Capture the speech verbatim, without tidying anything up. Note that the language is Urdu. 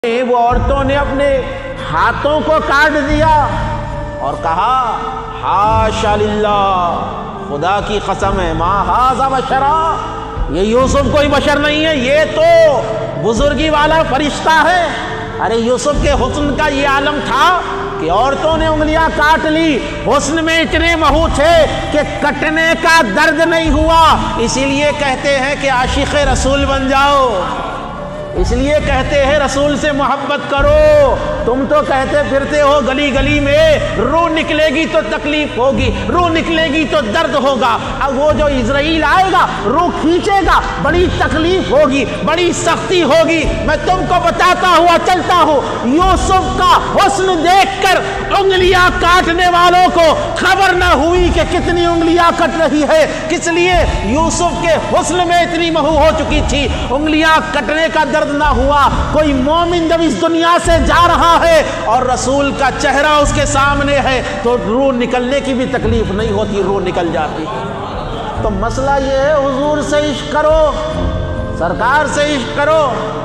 وہ عورتوں نے اپنے ہاتھوں کو کاٹ دیا اور کہا حاشا للہ، خدا کی قسم ہے، ما ھذا بشرا، یہ یوسف کوئی بشر نہیں ہے، یہ تو بزرگی والا فرشتہ ہے۔ ارے یوسف کے حسن کا یہ عالم تھا کہ عورتوں نے انگلیاں کاٹ لی، حسن میں اتنے مہو تھے کہ کٹنے کا درد نہیں ہوا۔ اسی لیے کہتے ہیں کہ عاشق رسول بن جاؤ، اس لیے کہتے ہیں رسول سے محبت کرو۔ تم تو کہتے پھرتے ہو گلی گلی میں روح نکلے گی تو تکلیف ہوگی، روح نکلے گی تو درد ہوگا۔ اب وہ جو اسرائیل آئے گا روح کھینچے گا، بڑی تکلیف ہوگی، بڑی سختی ہوگی۔ میں تم کو بتاتا ہوا چلتا ہوں، یوسف کا حسن دیکھ کر انگلیاں کاٹنے والوں کو خبر نہ ہوئی کہ کتنی انگلیاں کٹ رہی ہے، کس لیے یوسف کے حسن میں اتنی مہو ہو چکی تھی، انگلیاں کٹنے کا درد نہ ہوا۔ کوئی مومن جب اس دنیا سے جا رہا ہے اور رسول کا چہرہ اس کے سامنے ہے تو روح نکلنے کی بھی تکلیف نہیں ہوتی، روح نکل جاتی۔ تو مسئلہ یہ ہے، حضور سے عشق کرو، سرکار سے عشق کرو۔